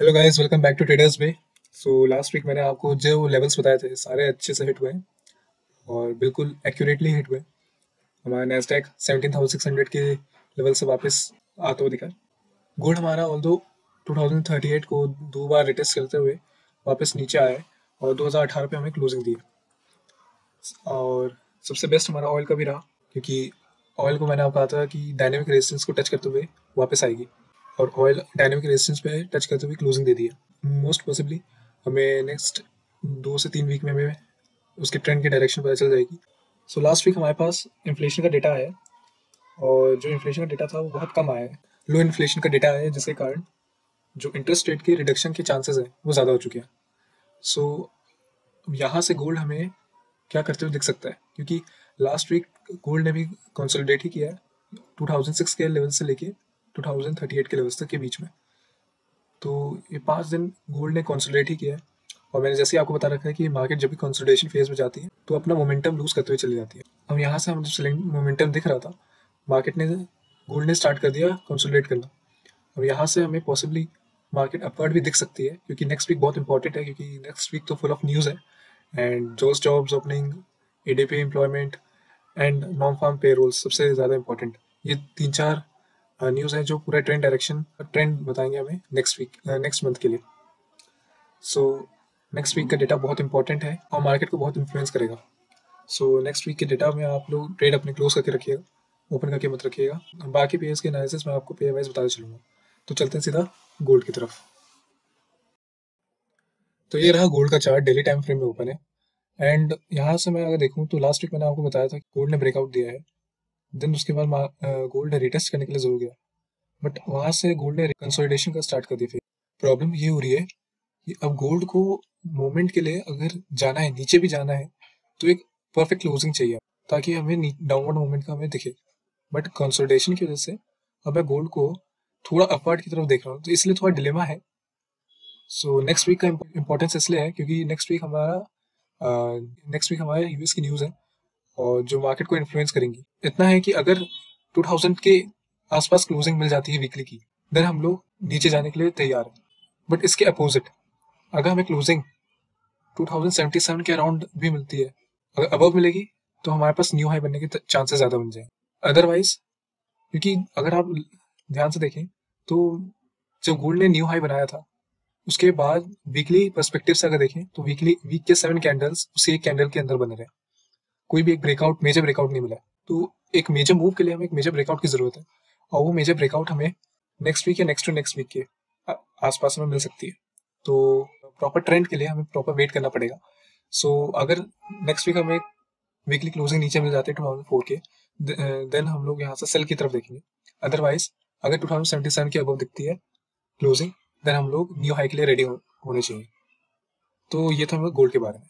Hello guys, welcome back to traders bay. So last week मैंने आपको जो levels बताए थे सारे अच्छे से हिट हुए हैं और बिल्कुल एक्यूरेटली हिट हुए। हमारा नैस्डैक 17,600 के लेवल से वापस आता हुआ दिखा। गोल्ड हमारा ऑल्दो 2038 को दो बार रिटेस्ट करते हुए वापस नीचे आया है और 2018 पे हमें क्लोजिंग दी है। और सबसे बेस्ट हमारा ऑयल का भी रहा, क्योंकि ऑयल को मैंने आपको कहा था कि डायनेमिक रेजिस्टेंस को टच करते हुए वापस आएगी और ऑयल डायनेमिक रेजिस्टेंस पे टच करते हुए क्लोजिंग दे दी है। मोस्ट पॉसिबली हमें नेक्स्ट 2 से 3 वीक में हमें उसके ट्रेंड की डायरेक्शन पता चल जाएगी। सो लास्ट वीक हमारे पास इन्फ्लेशन का डेटा आया है और जो इन्फ्लेशन का डेटा था वो बहुत कम आया है। लो इन्फ्लेशन का डेटा आया है, जिसके कारण जो इंटरेस्ट रेट के रिडक्शन के चांसेस हैं वो ज़्यादा हो चुके हैं। सो यहाँ से गोल्ड हमें क्या करते हुए दिख सकता है, क्योंकि लास्ट वीक गोल्ड ने भी कंसोलिडेट ही किया है 2006 के लेवल से लेके 2038 के लेवल्स तक के बीच में। तो ये 5 दिन गोल्ड ने कंसोलिडेट ही किया है और मैंने जैसे ही आपको बता रखा है कि मार्केट जब भी कंसोलिडेशन फेज में जाती है तो अपना मोमेंटम लूज करते हुए चली जाती है। अब यहाँ से हम जब मोमेंटम दिख रहा था, मार्केट ने गोल्ड ने स्टार्ट कर दिया कंसोलिडेट करना। अब यहाँ से हमें पॉसिबली मार्केट अपवर्ड भी दिख सकती है, क्योंकि नेक्स्ट वीक बहुत इंपॉर्टेंट है, क्योंकि नेक्स्ट वीक तो फुल ऑफ न्यूज़ है। एंड जोस jobs opening, ADP employment and non farm payrolls सबसे ज़्यादा इंपॉर्टेंट। ये 3-4 न्यूज़ है जो पूरा ट्रेंड बताएंगे हमें नेक्स्ट मंथ के लिए। सो नेक्स्ट वीक का डेटा बहुत इंपॉर्टेंट है और मार्केट को बहुत इन्फ्लुएंस करेगा। सो नेक्स्ट वीक के डेटा में आप लोग ट्रेड अपने क्लोज करके रखिएगा, ओपन करके मत रखिएगा। बाकी पेयर्स के एनालिसिस मैं आपको पेयर वाइज बताते चलूँगा। तो चलते हैं सीधा गोल्ड की तरफ। तो ये रहा गोल्ड का चार्ट, डेली टाइम फ्रेम में ओपन है। एंड यहाँ से मैं अगर देखूँ तो लास्ट वीक मैंने आपको बताया था कि गोल्ड ने ब्रेकआउट दिया है, देन उसके बाद गोल्ड ने रिटेस्ट करने के लिए जरूर गया, बट वहाँ से गोल्ड ने कंसोलिडेशन का स्टार्ट कर दिया। फिर प्रॉब्लम ये हो रही है कि अब गोल्ड को मूवमेंट के लिए अगर जाना है, नीचे भी जाना है, तो एक परफेक्ट क्लोजिंग चाहिए ताकि हमें डाउनवर्ड मूवमेंट का हमें दिखे। बट कंसोलिडेशन की वजह से अब मैं गोल्ड को थोड़ा अपवर्ड की तरफ देख रहा हूँ, तो इसलिए थोड़ा डिलेमा है। सो नेक्स्ट वीक का इम्पोर्टेंस इसलिए है क्योंकि नेक्स्ट वीक हमारे यूएस की न्यूज़ है और जो मार्केट को इन्फ्लुएंस करेंगी। इतना है कि अगर 2000 के आसपास क्लोजिंग मिल जाती है वीकली की, देन हम लोग नीचे जाने के लिए तैयार हैं। बट इसके अपोजिट अगर हमें क्लोजिंग 2077 के अराउंड भी मिलती है, अगर अबव मिलेगी, तो हमारे पास न्यू हाई बनने के चांसेस ज़्यादा बन जाए। अदरवाइज, क्योंकि अगर आप ध्यान से देखें तो जब गोल्ड ने न्यू हाई बनाया था, उसके बाद वीकली पर्सपेक्टिव से अगर देखें तो वीक के 7 कैंडल्स उसी एक कैंडल के अंदर बने रहे, कोई भी एक मेजर ब्रेकआउट नहीं मिला। तो एक मेजर मूव के लिए हमें एक मेजर ब्रेकआउट की जरूरत है, और वो मेजर ब्रेकआउट हमें नेक्स्ट वीक या नेक्स्ट टू नेक्स्ट वीक के आसपास में मिल सकती है। तो प्रॉपर ट्रेंड के लिए हमें प्रॉपर वेट करना पड़ेगा। सो अगर नेक्स्ट वीक हमें वीकली क्लोजिंग नीचे मिल जाते हैं 2004 के, देन हम लोग यहाँ से सेल की तरफ देखेंगे। अदरवाइज अगर 2077 के अबव दिखती है क्लोजिंग, देन हम लोग न्यू हाई के लिए रेडी होने चाहिए। तो ये था गोल्ड के बारे में।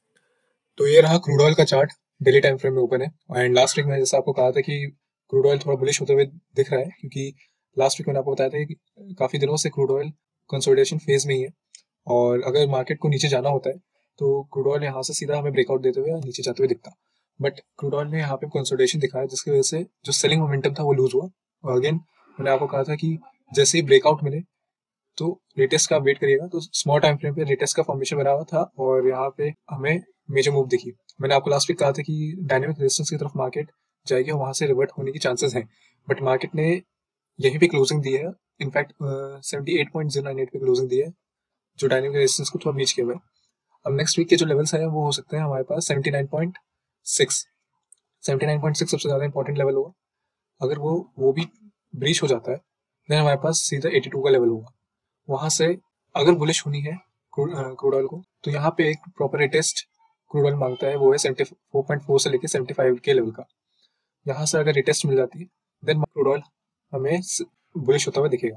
तो ये रहा क्रूड ऑयल का चार्ट, डेली टाइम फ्रेम में ओपन है। एंड लास्ट वीक मैंने जैसा आपको कहा था कि क्रूड ऑयल थोड़ा बुलिश होते हुए दिख रहा है, क्योंकि लास्ट वीक मैंने आपको बताया था कि काफ़ी दिनों से क्रूड ऑयल कंसोलिडेशन फेज में ही है, और अगर मार्केट को नीचे जाना होता है तो क्रूड ऑयल यहाँ से सीधा हमें ब्रेकआउट देते हुए नीचे जाते हुए दिखता। बट क्रूड ऑयल ने यहाँ पे कंसोलिडेशन दिखाया, जिसकी वजह से जो सेलिंग मोमेंटम था वो लूज हुआ। और अगेन मैंने आपको कहा था कि जैसे ही ब्रेकआउट मिले तो रिटेस्ट का वेट करिएगा। तो स्मॉल टाइम फ्रेम पे रिटेस्ट का फॉर्मेशन बना हुआ था और यहाँ पे हमें मेजर मूव दिखी। मैंने आपको लास्ट वीक कहा था कि डायनेमिक रेजिस्टेंस की तरफ मार्केट जाएगी और वहां से रिवर्ट होने की चांसेस हैं, बट मार्केट ने यहीं पे क्लोजिंग दी है। इनफैक्ट 78.098 पे क्लोजिंग दी है, जो डायनेमिक रेजिस्टेंस को थोड़ा बीच किया हुआ है। अब नेक्स्ट वीक के जो लेवल्स हैं वो हो सकते हैं हमारे पास 79.6। 79.6 सबसे ज़्यादा इंपॉर्टेंट लेवल होगा। अगर वो भी ब्रीच हो जाता है, देन हमारे पास सीधा 82 का लेवल होगा। वहां से अगर बुलिश होनी है क्रूड ऑयल को, तो यहाँ पे एक प्रॉपर रिटेस्ट क्रूड ऑयल मांगता है, वो है 74.4 से लेके 75 के लेवल का। यहाँ से अगर रिटेस्ट मिल जाती है, देन क्रूड ऑयल हमें बुलिश होता हुआ दिखेगा।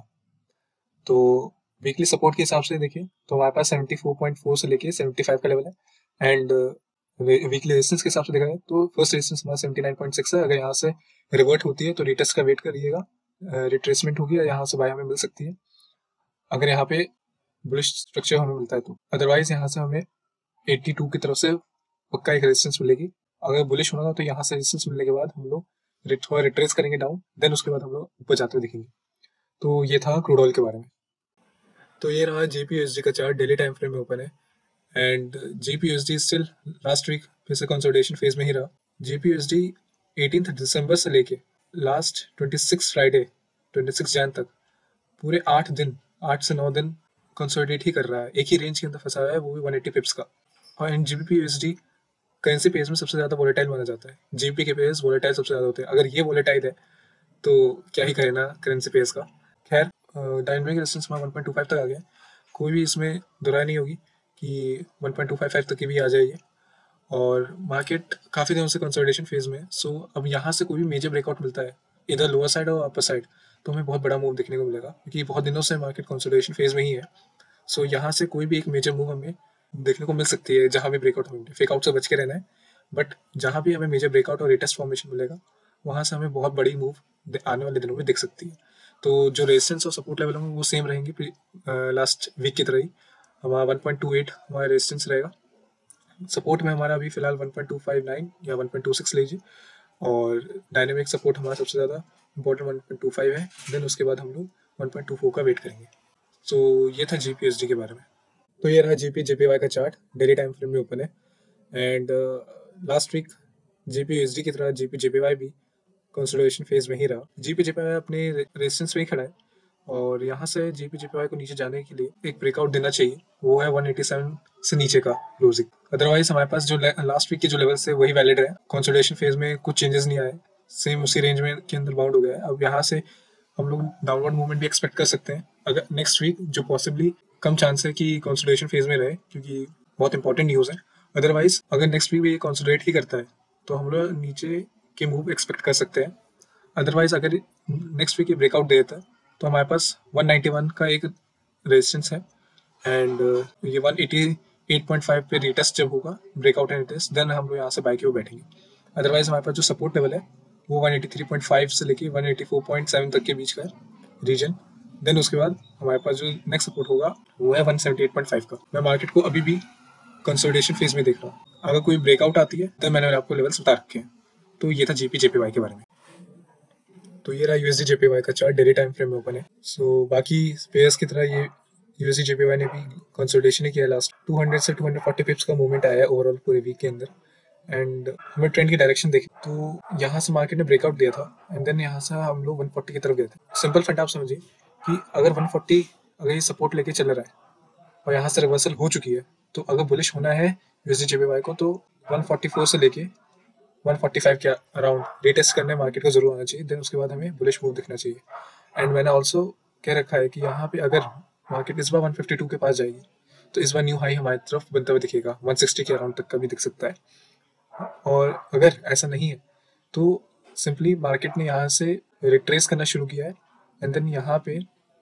तो वीकली सपोर्ट के हिसाब से देखें तो हमारे पास 74.4 से लेके 75 का लेवल है। एंड वीकली रेजिस्टेंस के हिसाब से देखा जाए तो फर्स्ट रेजिस्टेंस हमारा 79.6 है। अगर यहाँ से रिवर्ट होती है तो रिटेस्ट का वेट करिएगा, रिट्रेसमेंट होगी और यहाँ से बाय हमें मिल सकती है अगर यहाँ पे बुलिश स्ट्रक्चर हमें मिलता है तो। अदरवाइज यहाँ से हमें 82 की तरफ से पक्का एक रेजिस्टेंस मिलेगी। अगर बुलिश होना था तो यहाँ से रेजिस्टेंस मिलने के बाद हम लोग थोड़ा रिट्रेस करेंगे डाउन, देन उसके बाद हम लोग ऊपर जाते हुए दिखेंगे। तो ये था क्रूड ऑयल के बारे में। तो ये रहा GPUSD का चार्ट, डेली टाइम फ्रेम में ओपन है and GPUSD still last week फिर से कंसोलिडेशन फेज में ही रहा। GPUSD 18 दिसंबर से लेके लास्ट 26 फ्राइडे 26 जैन तक पूरे 8 से 9 दिन कंसोलिडेट ही कर रहा है, एक ही रेंज के अंदर फंसा हुआ है, वो भी 180 पिप्स का। और इन GBP/USD करेंसी पेयर्स में सबसे ज़्यादा वोलेटाइल माना जाता है। GBP के पेयर्स वोलेटाइल सबसे ज़्यादा होते हैं। अगर ये वोलेटाइल है तो क्या ही करें ना करेंसी पेयर्स का। खैर डायनेमिक रेजिस्टेंस में 1.25 तक आ गया, कोई भी इसमें दुराई नहीं होगी कि 1.255 तक की भी आ जाएगी। और मार्केट काफ़ी दिनों से कंसोलिडेशन फेज में है, सो अब यहाँ से कोई भी मेजर ब्रेकआउट मिलता है इधर लोअर साइड और अपर साइड, तो हमें बहुत बड़ा मूव देखने को मिलेगा, क्योंकि बहुत दिनों से मार्केट कंसोलिडेशन फेज में ही है। सो यहाँ से कोई भी एक मेजर मूव हमें देखने को मिल सकती है। जहाँ भी ब्रेकआउट होंगे, फेक आउट से बच के रहना है, बट जहाँ भी हमें मेजर ब्रेकआउट और रेटेस्ट फॉर्मेशन मिलेगा वहाँ से हमें बहुत बड़ी मूव आने वाले दिनों में दिख सकती है। तो जो रेजिस्टेंस और सपोर्ट लेवल होंगे वो सेम रहेंगे लास्ट वीक की तरह ही। हमारा 1.28 हमारा रेजिस्टेंस रहेगा, सपोर्ट में हमारा अभी फिलहाल 1.259 या 1.26 लीजिए, और डायनेमिक सपोर्ट हमारा सबसे ज़्यादा इंपॉर्टेंट 1.25 है। देन उसके बाद हम लोग 1.24 का वेट करेंगे। तो ये था GPUSD के बारे में। तो ये रहा GPJPY का चार्ट, डेली टाइम फ्रेम में ओपन है एंड लास्ट वीक GPUSD की तरह GPJPY भी कंसोलिडेशन फेज में ही रहा। GPJPY अपने रेजिस्टेंस में ही खड़ा है और यहाँ से GPJPY को नीचे जाने के लिए एक ब्रेकआउट देना चाहिए, वो है 187 से नीचे का क्लोजिंग। अदरवाइज हमारे पास जो लास्ट वीक के जो लेवल से वही वैलिड है। कंसोलिडेशन फेज में कुछ चेंजेस नहीं आए, सेम उसी रेंज में के अंदर बाउंड हो गया है। अब यहाँ से हम लोग डाउनवर्ड मूवमेंट भी एक्सपेक्ट कर सकते हैं अगर नेक्स्ट वीक, जो पॉसिबली कम चांस है कि कंसोलिडेशन फेज में रहे, क्योंकि बहुत इंपॉर्टेंट न्यूज़ है। अदरवाइज अगर नेक्स्ट वीक भी ये कंसोलिडेट ही करता है तो हम लोग नीचे के मूव एक्सपेक्ट कर सकते हैं। अदरवाइज अगर नेक्स्ट वीक ये ब्रेकआउट दे देता है तो हमारे पास 191 का एक रेजिस्टेंस है एंड ये 188.5 पे रिटेस्ट जब होगा ब्रेकआउट एंड रिटेस्ट, देन हम लोग यहाँ से बाई के वो बैठेंगे। अदरवाइज हमारे पास जो सपोर्ट लेवल है वो 183.5 से लेके 184.7 तक के बीच का रीजन। देन उसके बाद हमारे पास जो नेक्स्ट सपोर्ट होगा वो है 178.5 का। मैं मार्केट को अभी भी कंसोलिडेशन फेज में देख रहा हूँ, अगर कोई ब्रेकआउट आती है तो मैंने आपको लेवल्स बता रखे हैं। तो ये था GPJPY के बारे में। तो ये रहा USD JPY का चार्ट, डेली टाइम फ्रेम में ओपन है। सो बाकी पेयर्स की तरह ये USD JPY ने भी कंसोलिडेशन ही किया। लास्ट 200 से 240 पिप्स का मूवमेंट आया है ओवरऑल पूरे वीक के अंदर एंड हमें ट्रेंड की डायरेक्शन देखी तो यहाँ से मार्केट ने ब्रेकआउट दिया था एंड देन यहाँ से हम लोग 140 की तरफ गए थे। सिंपल फंडा आप समझिए कि अगर 140 अगर ये सपोर्ट लेके चल रहा है और यहाँ से रिवर्सल हो चुकी है, तो अगर बुलिश होना है USD JPY को तो 144 से लेके 145 के अराउंड रेटेस्ट करने मार्केट को जरूर आना चाहिए। देन उसके बाद हमें बुलिश मूव दिखना चाहिए। एंड मैंने ऑल्सो कह रखा है कि यहाँ पे अगर मार्केट इस बार 152 के पास जाएगी तो इस बार न्यू हाई हमारी तरफ बनता हुआ दिखेगा, 160 के अराउंड तक का भी दिख सकता है। और अगर ऐसा नहीं है तो सिंपली मार्केट ने यहाँ से रिट्रेस करना शुरू किया है एंड देन यहाँ पे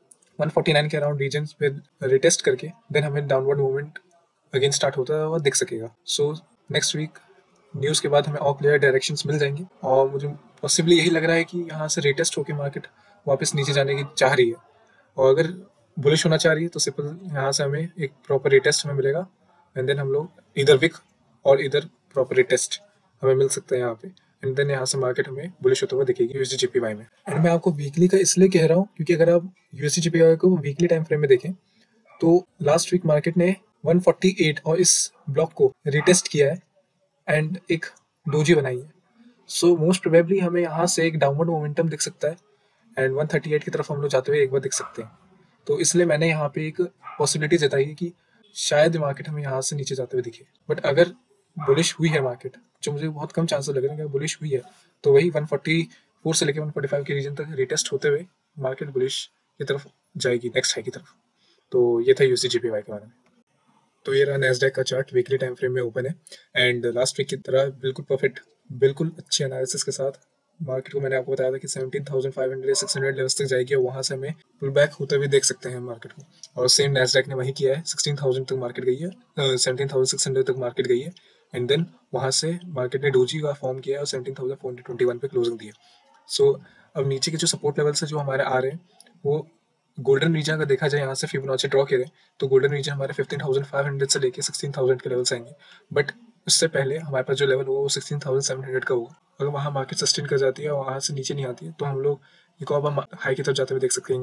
149 के अराउंड रीजन पे रिटेस्ट करके देन हमें डाउनवर्ड मूवमेंट अगेन स्टार्ट होता हुआ दिख सकेगा। सो नेक्स्ट वीक न्यूज़ के बाद हमें और क्लियर डायरेक्शंस मिल जाएंगी और मुझे पॉसिबली यही लग रहा है कि यहाँ से रेटेस्ट होकर मार्केट वापस नीचे जाने की चाह रही है, और अगर बुलिश होना चाह रही है तो सिंपल यहाँ से हमें एक प्रॉपर रेटेस्ट हमें मिलेगा एंड देन हम लोग इधर विक और इधर प्रॉपर रेटेस्ट हमें मिल सकता है यहाँ पे एंड देन यहाँ से मार्केट हमें बुलिश होता हुआ दिखेगी USD JPY में। एंड मैं आपको वीकली का इसलिए कह रहा हूँ क्योंकि अगर आप USD JPY को वीकली टाइम फ्रेम में देखें तो लास्ट वीक मार्केट ने 148 और इस ब्लॉक को रिटेस्ट किया है एंड एक डोजी बनाई है। सो मोस्ट प्रोबेबली हमें यहाँ से एक डाउनवर्ड मोमेंटम दिख सकता है एंड 138 की तरफ हम लोग जाते हुए एक बार दिख सकते हैं। तो इसलिए मैंने यहाँ पे एक पॉसिबिलिटी जताई है कि शायद मार्केट हमें यहाँ से नीचे जाते हुए दिखे। बट अगर बुलिश हुई है मार्केट, जो मुझे बहुत कम चांसेस लग रहे हैं कि बुलिश हुई है, तो वही 144 से लेकर 145 के रीजन तक रिटेस्ट होते हुए मार्केट बुलिश की तरफ जाएगी, नेक्स्ट हाई की तरफ। तो ये था USD JPY के बारे में। तो ये रहा नैस्डैक का चार्ट, वीकली टाइम फ्रेम में ओपन है एंड लास्ट वीक की तरह बिल्कुल परफेक्ट, बिल्कुल अच्छे एनालिसिस के साथ मार्केट को मैंने आपको बताया था कि 17,500 या 600 लेवल्स तक जाएगी और वहाँ से हमें पुल बैक होते हुए देख सकते हैं मार्केट को। और सेम नैस्डैक ने वही किया है, 16,000 तक मार्केट गई है, 17,600 तक मार्केट गई है एंड देन वहाँ से मार्केट ने डोजी का फॉर्म किया है और 17,421 पे क्लोजिंग दी है। सो अब नीचे के जो सपोर्ट लेवल्स है जो हमारे आ रहे हैं वो गोल्डन रीजन अगर देखा जाए, यहाँ से फिबोनाची ड्रॉ करें तो गोल्डन रीजन हमारे 15,500 से लेके 16,000 के लेवल्स आएंगे। बट उससे पहले हमारे पास जो लेवल होगा वो 16,700 का होगा। अगर वहाँ मार्केट सस्टेन कर जाती है और वहाँ से नीचे नहीं आती है तो हम लोग एक और बार हाई की तरफ जाते हुए देख सकते हैं।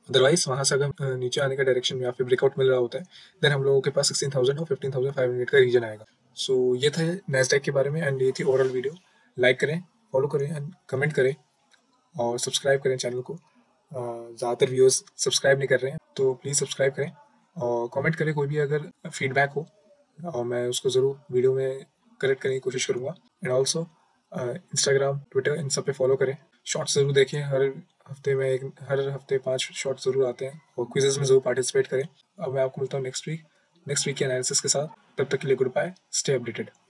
अदरवाइज वहाँ से अगर नीचे आने का डायरेक्शन में या फिर ब्रेकआउट मिल रहा होता है, देन हम लोगों के पास 16,000 और 15,500 का रीजन आएगा। सो ये था नैस्डैक के बारे में एंड ये थी ओवरऑल वीडियो। लाइक करें, फॉलो करें एंड कमेंट करें और सब्सक्राइब करें चैनल को। ज़्यादातर व्यूअर्स सब्सक्राइब नहीं कर रहे हैं, तो प्लीज़ सब्सक्राइब करें और कमेंट करें कोई भी अगर फीडबैक हो, और मैं उसको ज़रूर वीडियो में करेक्ट करने की कोशिश करूँगा। एंड ऑल्सो इंस्टाग्राम, ट्विटर, इन सब पे फॉलो करें। शॉर्ट्स ज़रूर देखें, हर हफ्ते 5 शॉर्ट्स ज़रूर आते हैं और क्विजेज़ में ज़रूर पार्टिसिपेट करें। अब मैं आपको मिलता हूँ नेक्स्ट वीक के एनालिसिस के साथ। तब तक के लिए गुड बाय, स्टे अपडेटेड।